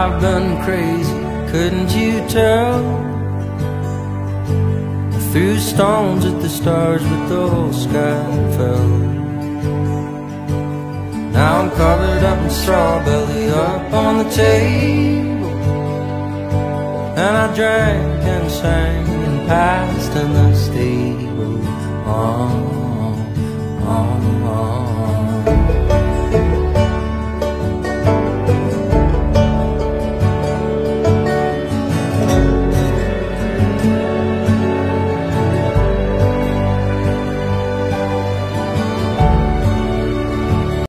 I've been crazy, couldn't you tell? I threw stones at the stars, but the whole sky fell. Now I'm covered up in straw, belly up on the table, and I drank and sang and passed in the stable. Oh, oh, oh.